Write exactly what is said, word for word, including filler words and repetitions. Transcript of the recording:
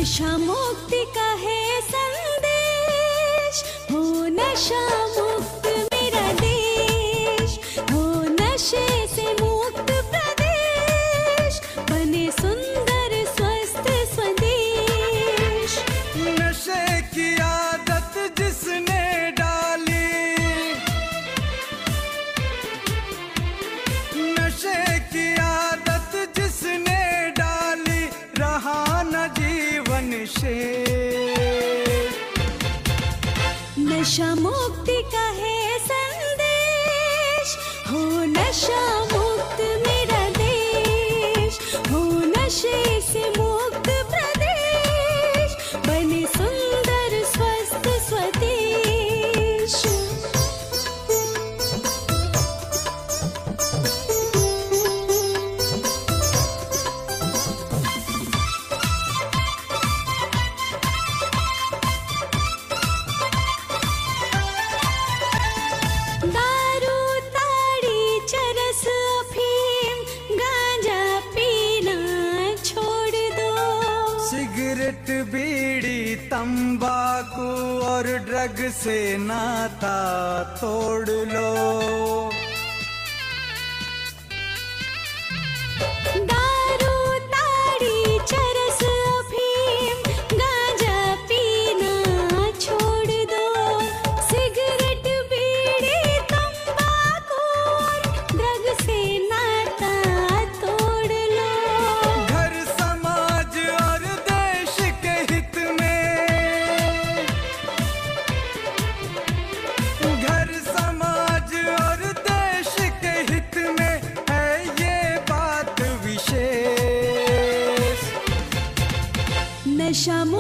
नशा मुक्ति का है संदेश, हो नशा मुक्त मेरा देश, हो नशे से मुक्त प्रदेश, बने सुंदर स्वस्थ स्वदेश। नशे की आदत जिसने डाली, नशे की आदत जिसने डाली, रहा न जीवन शेष। नशा मुक्ति का है संदेश, हो नशा मुक्त मेरा देश, हो नशे से मुक्त प्रदेश, बने सुंदर स्वस्थ स्वदेश। दारू ताड़ी चरस अफीम गांजा पीना छोड़ दो, सिगरेट बीड़ी तंबाकू और ड्रग से नाता तोड़ लो। दारू ताड़ी चरस अफीम गांजा पीना छोड़ दो, सिगरेट बीड़ी तंबाकू और ड्रग से नाता तोड़ लो। घर समाज और देश के हित में, घर समाज और देश के हित में है ये बात विशेष। नशा